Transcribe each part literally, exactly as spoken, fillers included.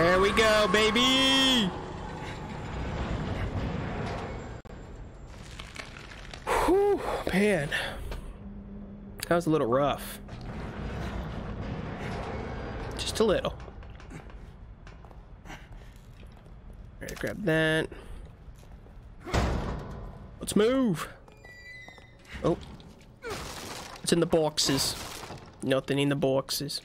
There we go, baby! Whew, man. That was a little rough. Just a little. Alright, grab that. Let's move! Oh. What's in the boxes? Nothing in the boxes.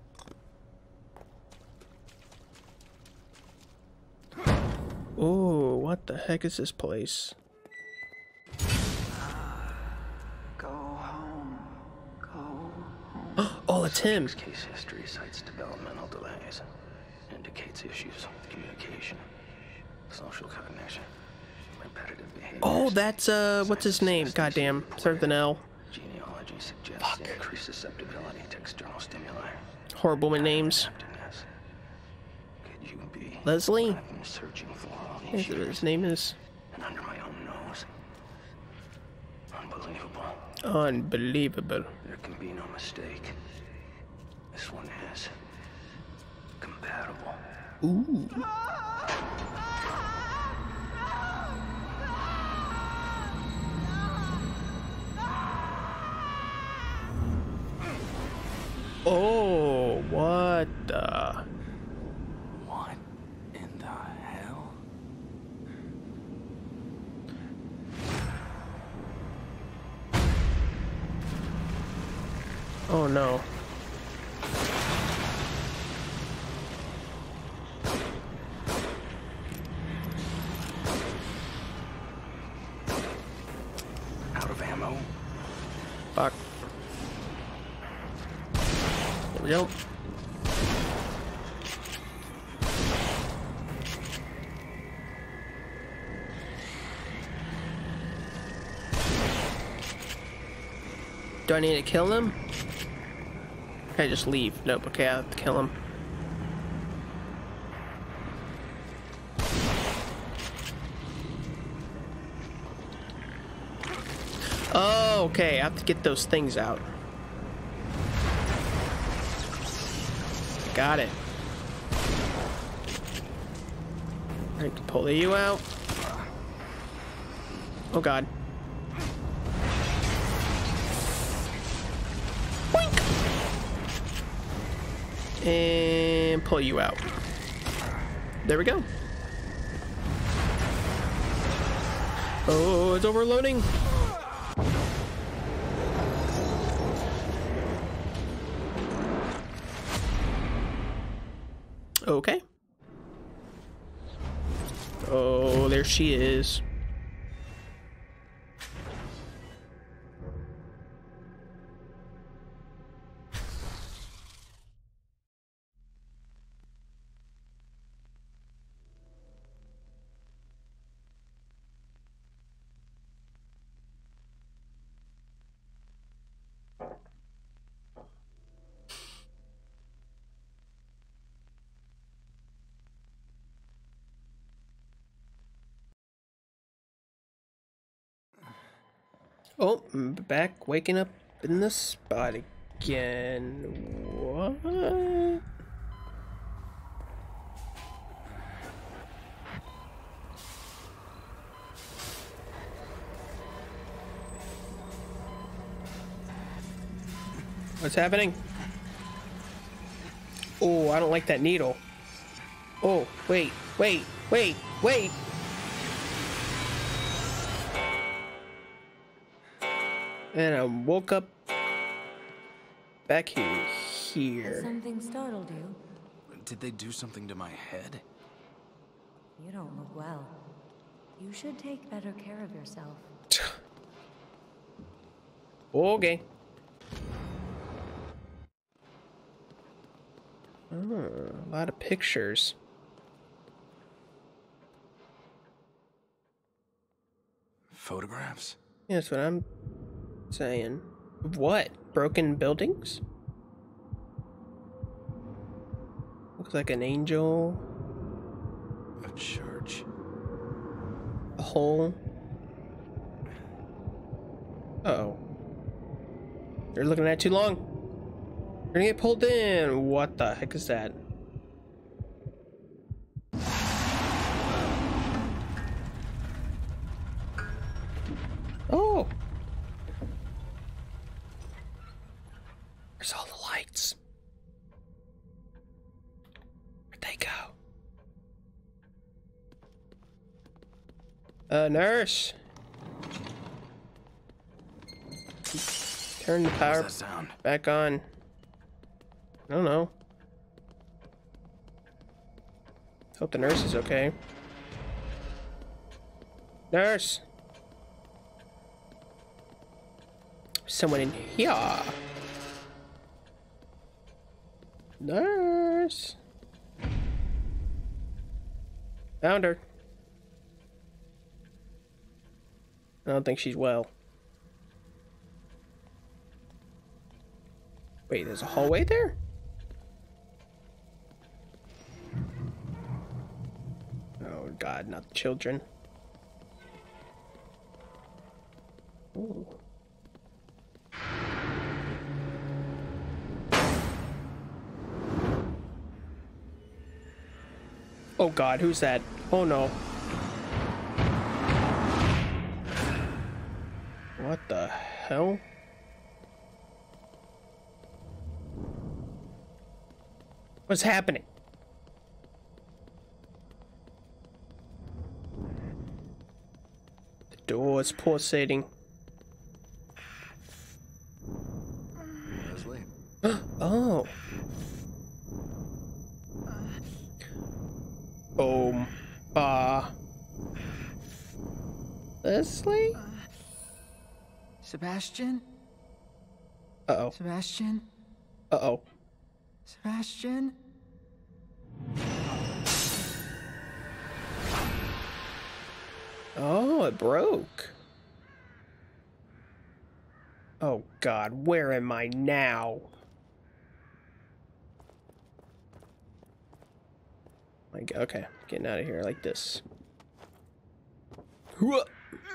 Oh, what the heck is this place? Go home. Go home. Oh, it's him. Case history cites developmental delays. Indicates issues with communication, social cognition, repetitive behavior. Oh, that's, uh, what's his name? Goddamn. Starts with an L. Genealogy suggests increased susceptibility to external stimuli. Horrible with names. Could you be Leslie? what I've been searching for all these His years, name is. and under my own nose. Unbelievable. Unbelievable. There can be no mistake. This one is compatible. Ooh. Oh, what the? What in the hell? Oh no. Out of ammo. Fuck. There we go. Do I need to kill him? Can I just leave? Nope, okay, I have to kill him. Oh, okay, I have to get those things out. Got it. I can pull you out. Oh god. Boink! And pull you out. There we go. Oh, it's overloading. Okay. Oh, there she is. Oh, I'm back, waking up in the spot again. What? What's happening? Oh, I don't like that needle. Oh, wait, wait, wait, wait. And I woke up back in here. Something startled you? Did they do something to my head? You don't look well. You should take better care of yourself. Okay. Oh, a lot of pictures. Photographs? Yeah, that's what I'm saying. What? Broken buildings? Looks like an angel. A church. A hole. Uh-oh. You're looking at it too long. You're gonna get pulled in. What the heck is that? Uh, nurse. Turn the power What's that sound? back on. I don't know. Hope the nurse is okay. Nurse! Someone in here. Nurse! Found her. I don't think she's well. Wait, there's a hallway there? Oh god, not the children. Ooh. Oh god, who's that? Oh no. What the hell? What's happening? The door is pulsating. Leslie? Oh. Um. Uh. Leslie? Sebastian? Uh-oh. Sebastian? Uh-oh. Sebastian? Oh, it broke. Oh god, where am I now? Like, okay, getting out of here like this. Hooah!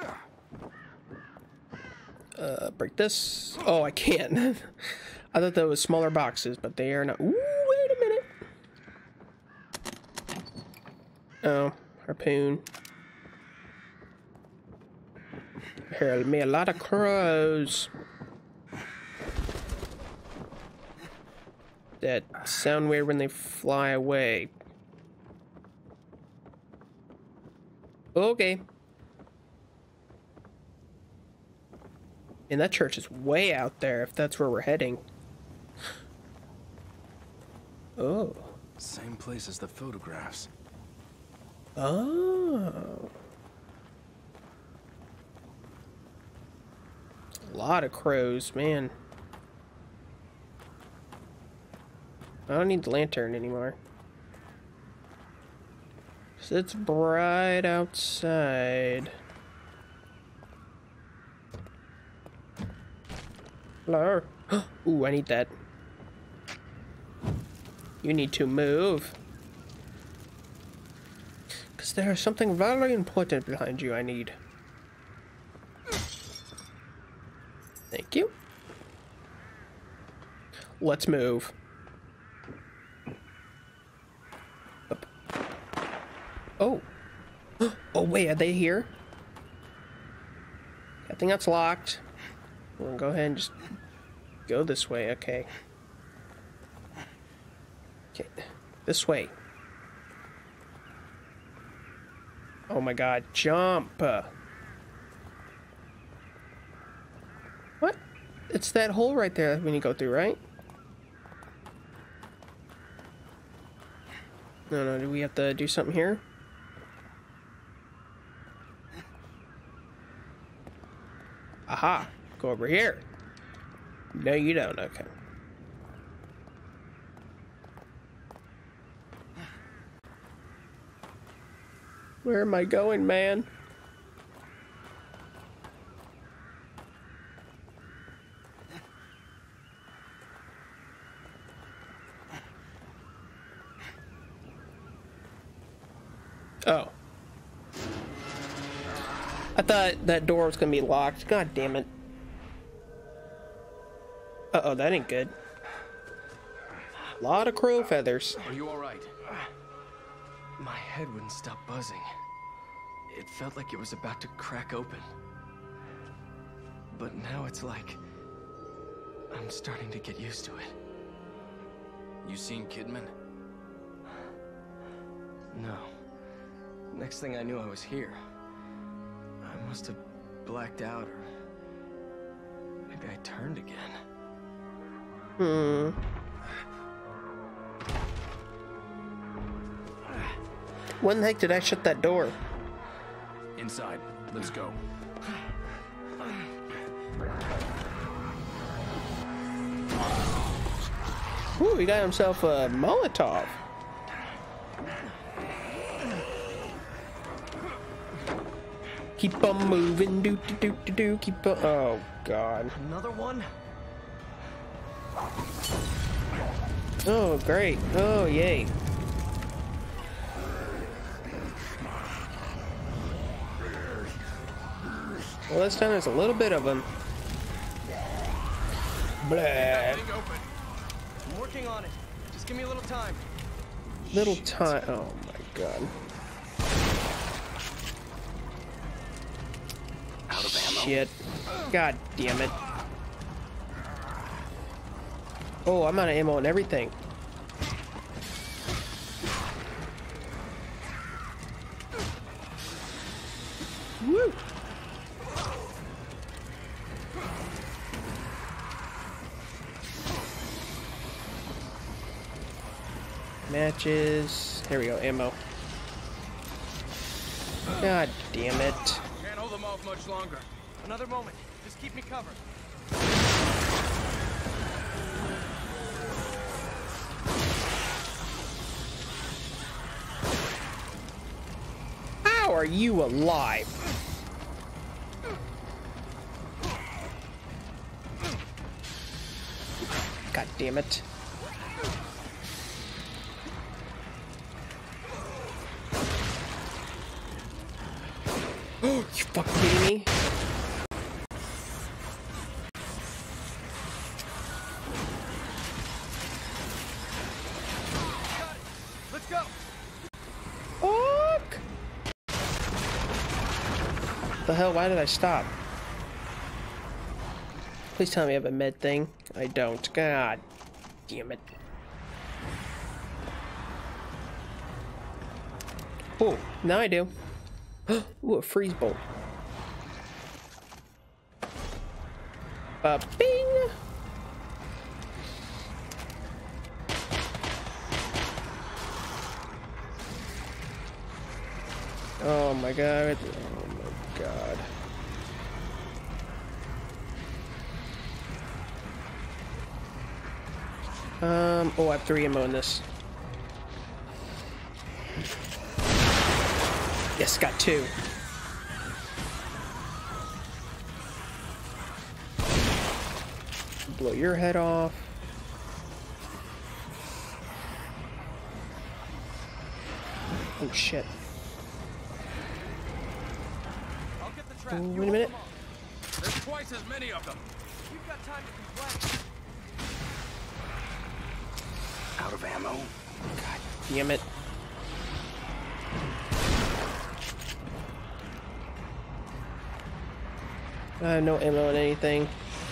Uh, break this. Oh, I can't. I thought that was smaller boxes, but they are not. Ooh, wait a minute. Oh, harpoon. Heard me a lot of crows. That sound weird when they fly away. Okay. And that church is way out there, if that's where we're heading. Oh. Same place as the photographs. Oh. A lot of crows, man. I don't need the lantern anymore. So it's bright outside. Hello. Ooh, I need that. You need to move. Because there is something very important behind you I need. Thank you. Let's move. Up. Oh. Oh, wait, are they here? I think that's locked. We'll go ahead and just go this way. Okay. Okay. This way. Oh my god. Jump. What? It's that hole right there when you go through, right? No, no. Do we have to do something here? Aha. Go over here. No, you don't. Okay. Where am I going, man? Oh. I thought that door was gonna be locked. God damn it. Uh-oh, that ain't good. A lot of crow feathers. Are you alright? My head wouldn't stop buzzing. It felt like it was about to crack open. But now it's like I'm starting to get used to it. You seen Kidman? No. Next thing I knew, I was here. must have blacked out, or maybe I turned again. Hmm. When the heck did I shut that door? Inside. Let's go. Ooh, he got himself a Molotov. Keep on moving, do do do do do. Keep on. Oh God. Another one? Oh great. Oh yay. Well, this time there's a little bit of them. Blah. I'm working on it. Just give me a little time. Little time. Oh my God. Out of ammo. Shit. God damn it. Oh, I'm out of ammo and everything. Woo! Matches. Here we go, ammo. God damn it. Can't hold them off much longer. Another moment. Just keep me covered. How are you alive? God damn it. Oh, you fucking kidding me? Let's go. Fuck! The hell, why did I stop? Please tell me I have a med thing. I don't. God damn it. Oh, now I do. Ooh, a freeze bolt. Uh, bing! Oh my god. Oh my god. Um, oh, I have three ammo in this. Yes, got two. Blow your head off. Oh shit. I'll get the trap. Oh, You wait a hold minute. them off. There's twice as many of them. You've got time to complain. Out of ammo. God damn it. Uh, no ammo in anything.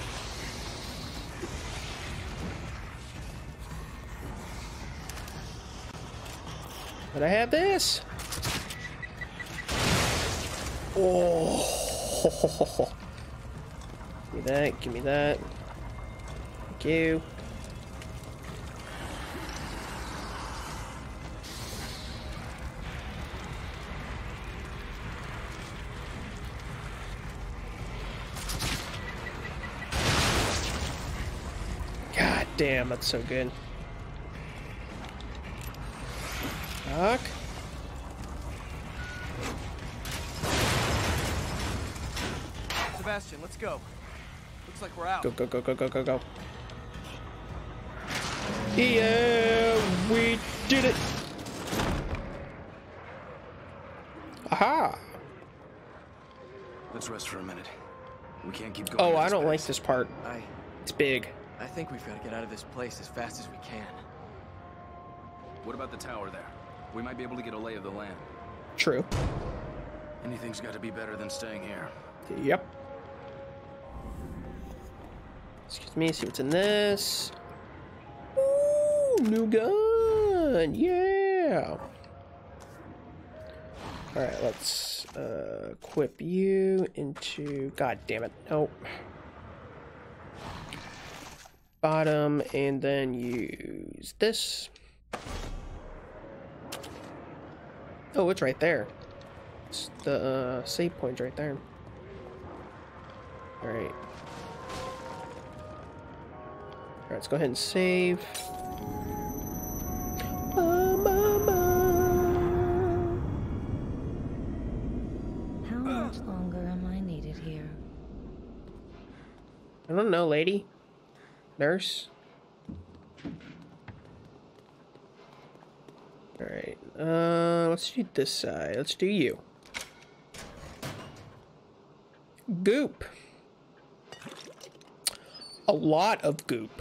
But I have this. Oh. Give me that, give me that. Thank you. God damn, that's so good. Fuck. Sebastian, let's go. Looks like we're out. Go, go, go, go, go, go, go. Yeah, we did it. Aha. Let's rest for a minute. We can't keep going. Oh, at I this don't like pace. this part. I, It's big. I think we've got to get out of this place as fast as we can. What about the tower there? We might be able to get a lay of the land. True. Anything's got to be better than staying here. Yep. Excuse me, see what's in this. Ooh, new gun. Yeah. Alright, let's uh, equip you into... God damn it. Nope. Bottom, and then use this. Oh, it's right there. It's the uh, save point right there. Alright. Alright, let's go ahead and save. Ba, ba, ba. How much longer am I needed here? I don't know, lady. Nurse. Alright, uh, let's do this side. Let's do you. Goop. A lot of goop.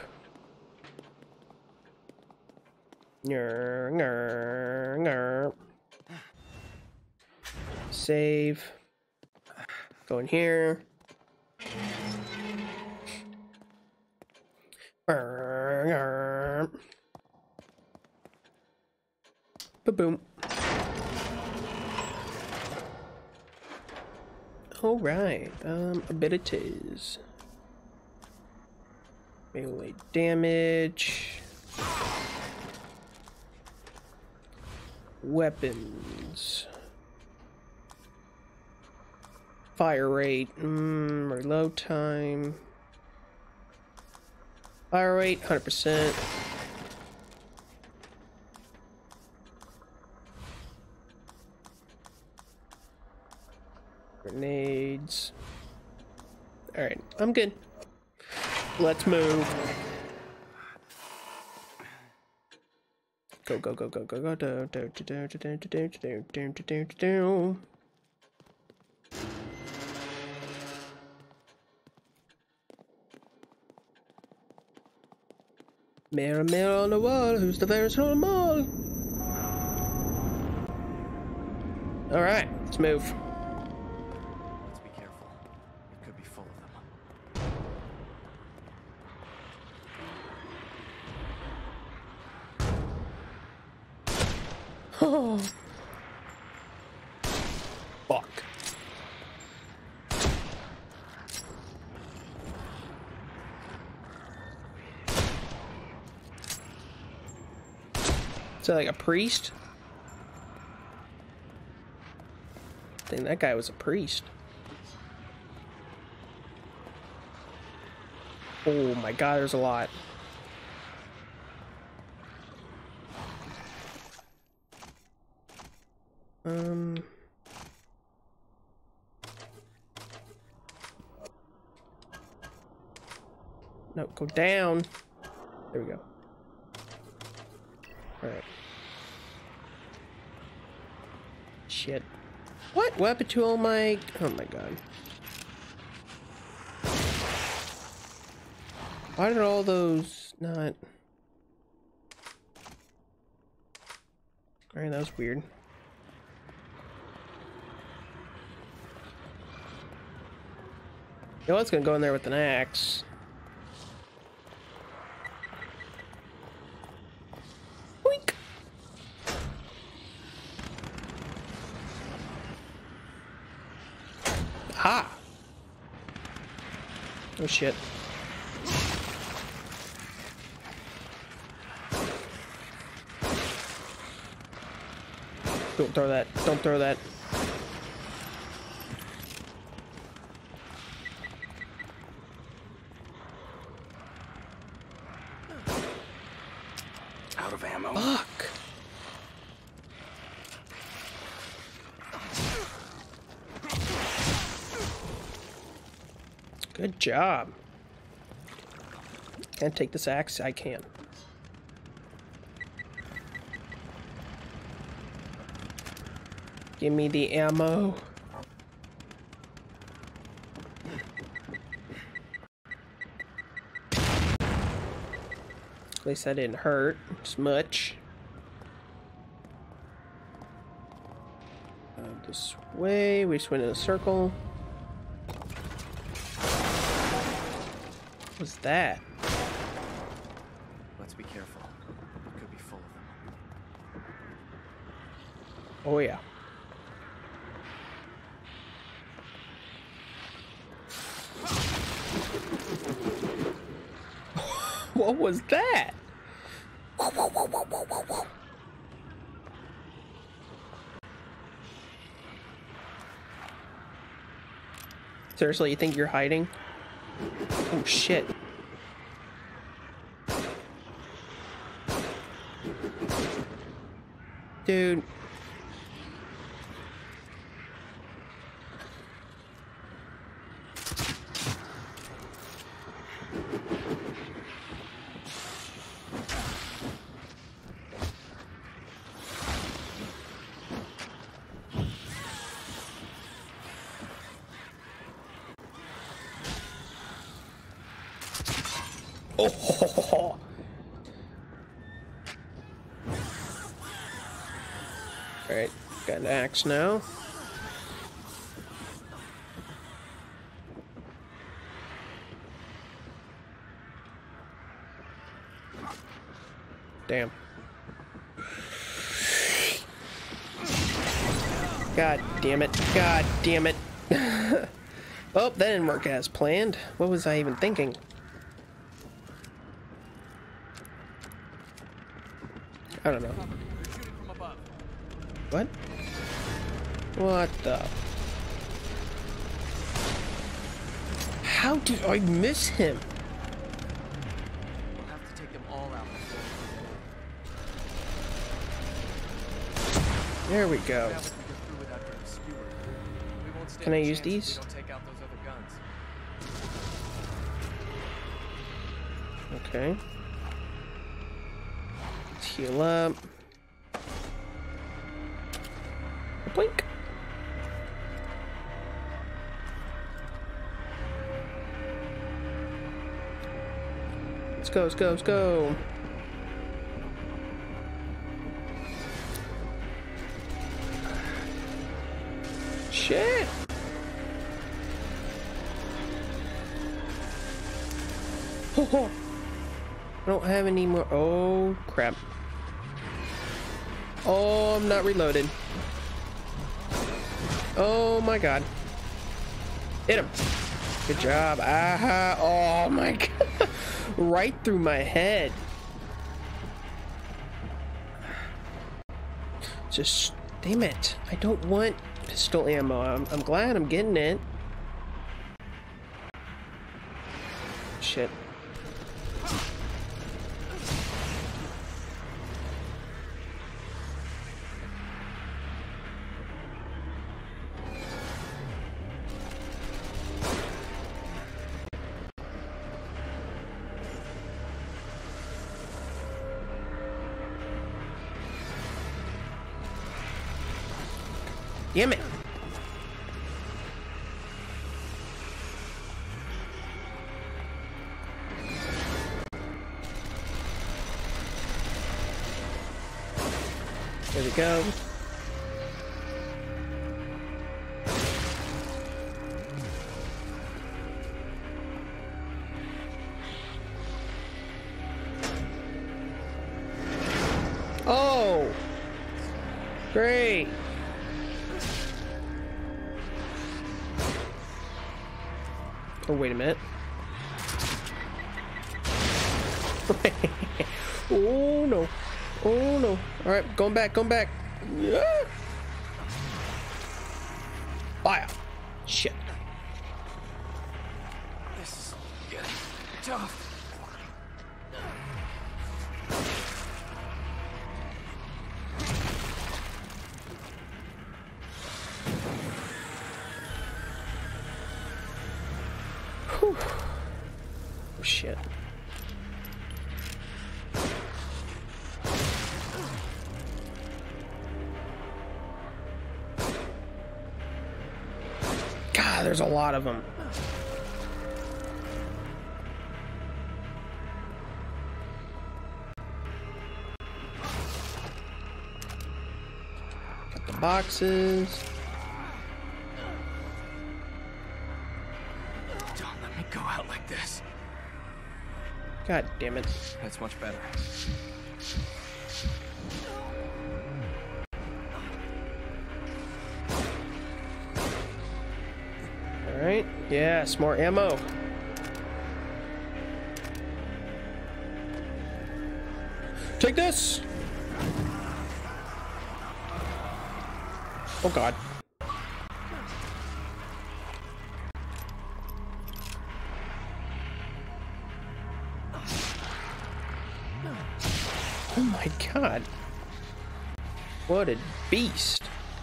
Ngur, ngur, ngur. Save. Go in here. Ba-boom. All right. Um, abilities. Melee damage. Weapons. Fire rate. Mm, reload time. Fire rate, one hundred percent. Grenades. Alright, I'm good. Let's move. Go, go, go, go, go, go, do, do, do, do, do, do, do, do, do, do, do, do. Mirror, mirror on the wall, who's the fairest of them all? Alright, let's move. Let's be careful. It could be full of them. Oh. Fuck. Is that like a priest? I think that guy was a priest. Oh my god, there's a lot. Um... No, go down. There we go. Alright. Shit. What? What happened to all my... Oh my god. Why did all those not... Alright, that was weird. You know what's gonna go in there with an axe. Boink! Ha! Oh shit. Don't throw that. Don't throw that. Out of ammo. Fuck. Good job. Can't take this axe? I can. Give me the ammo. At least that didn't hurt as much. Uh, this way, we just went in a circle. What's that? Let's be careful. It could be full of them. Oh yeah. What was that? Seriously, you think you're hiding? Oh shit. Dude. Oh. Alright, got an axe now. Damn. God damn it. God damn it. Oh, that didn't work as planned. What was I even thinking? I don't know. What? What the? How did I miss him? We'll have to take them all out. There we go. Now we can get through without getting skewered. We won't stand Can I a use chance if these? we don't take out those other guns. Okay. Let's heal up. Blink. Let's go, let's go, let's go. Shit. I don't have any more. Oh, crap. Oh, I'm not reloaded. Oh my god. Hit him. Good job. Aha. Oh my god. Right through my head. Just, damn it. I don't want pistol ammo. I'm, I'm glad I'm getting it. Shit. Damn it. There we go. Oh, great. Oh, wait a minute. Oh, no. Oh, no. All right, going back, going back. Yeah. Fire. Shit. This is getting tough. Whew. Oh, shit. God, there's a lot of them. Got the boxes. Don't let me go out like this. God damn it. That's much better. Alright. Yes, more ammo. Take this! Oh god. Oh my god. What a beast.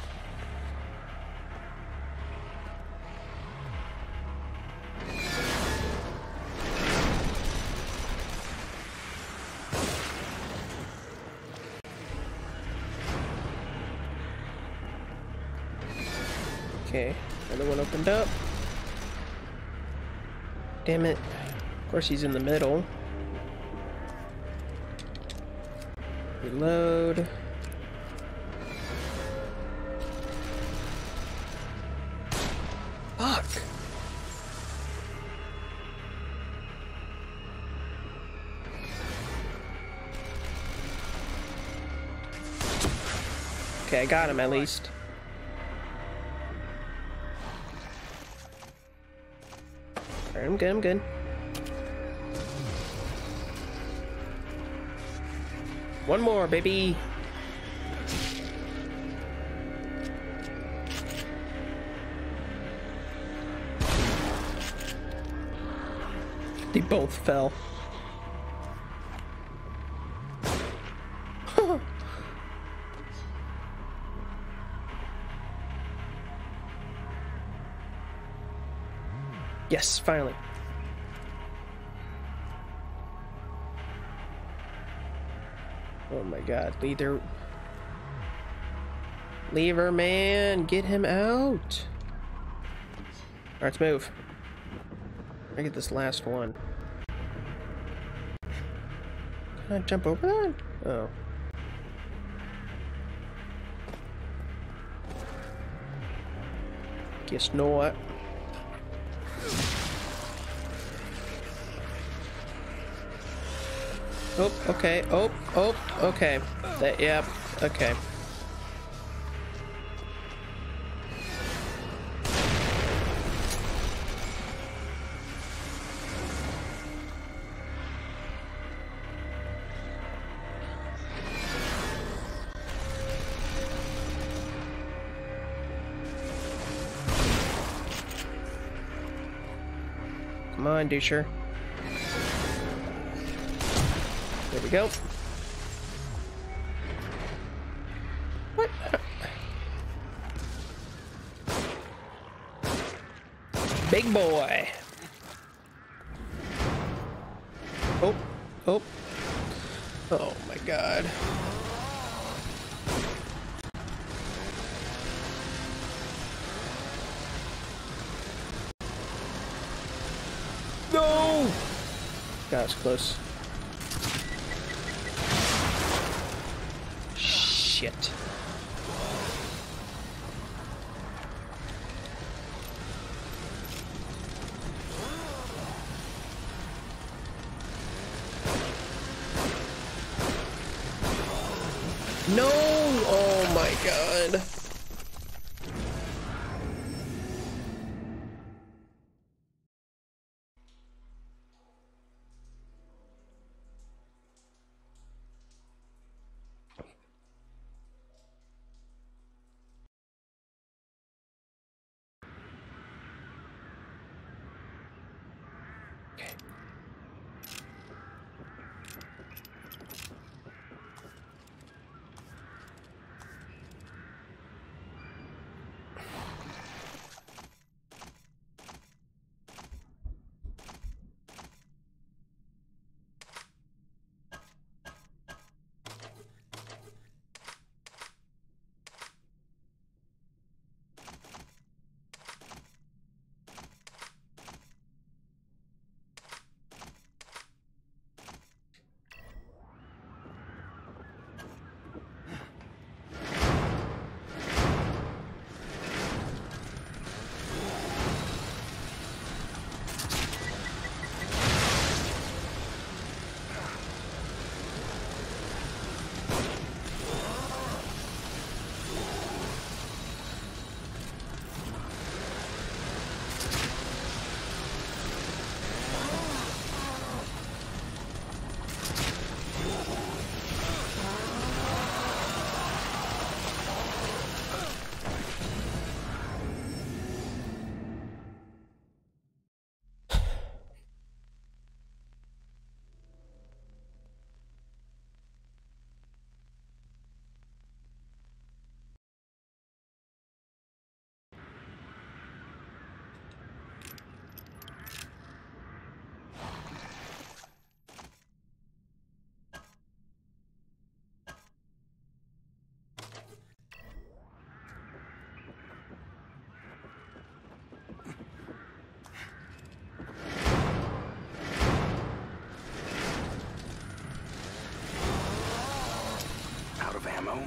Okay, another one opened up. Damn it. Of course he's in the middle. Reload. Fuck. Okay, I got him at least. Alright, I'm good, I'm good. One more, baby. They both fell. Yes, finally. Oh my god, leader. Lever man, get him out. Alright, let's move. I get this last one. Can I jump over that? Oh. Guess not. Oh, okay. Oh, oh, okay. That, yep, okay. Come on, doucher. There we go. What? Big boy. Oh, oh. Oh my god. No! That was close. Shit. No! Oh my god. know?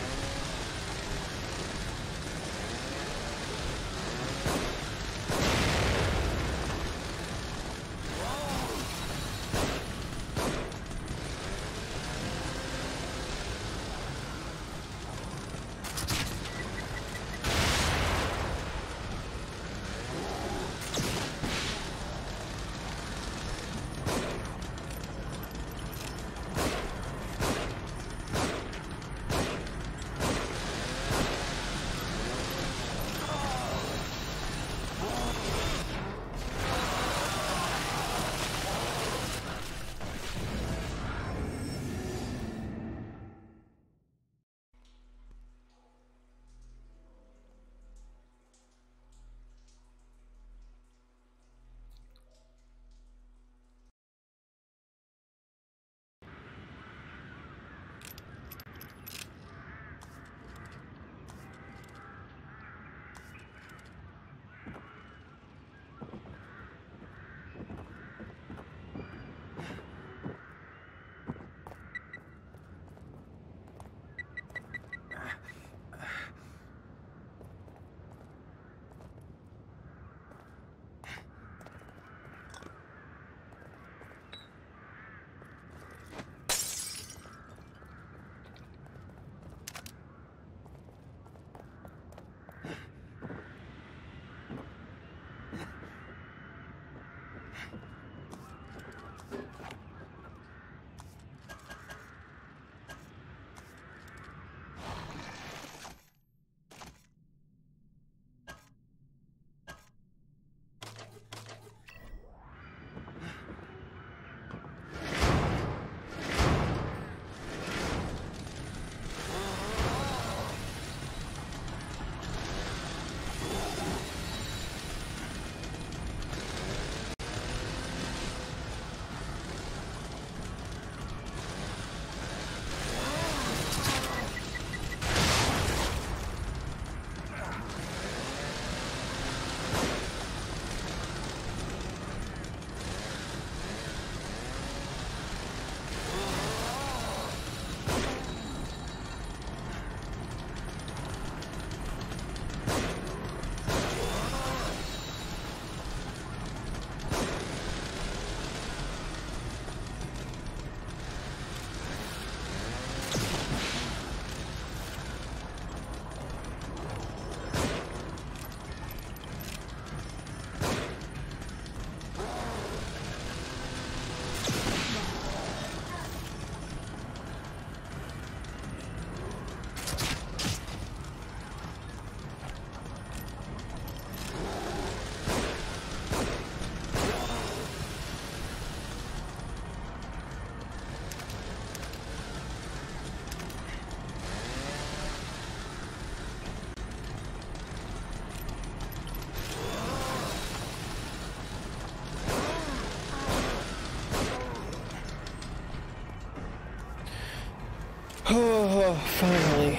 Oh, finally.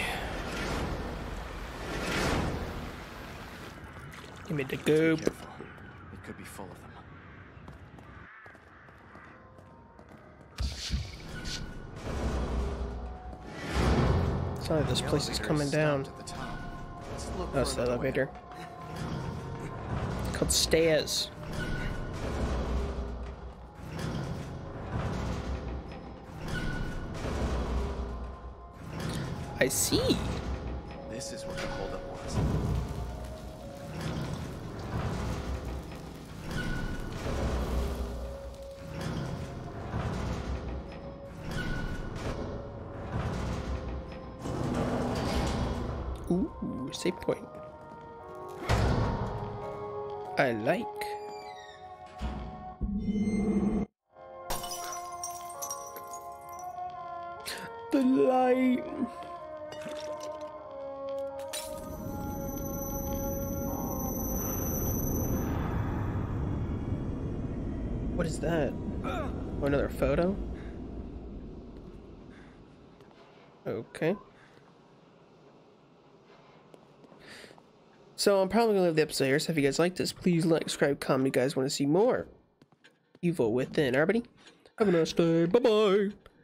Give me the goop. Careful. It could be full of them. It's not like this place is coming down. At the top. Let's look Oh, it's for the another way. elevator. It's called stairs. I see. This is what the holdup was. Ooh, save point. I like. The light. What is that? Oh, another photo? Okay. So I'm probably gonna leave the episode here. So if you guys like this, please like, subscribe, comment. You guys want to see more Evil Within. Everybody, have a nice day. Bye bye.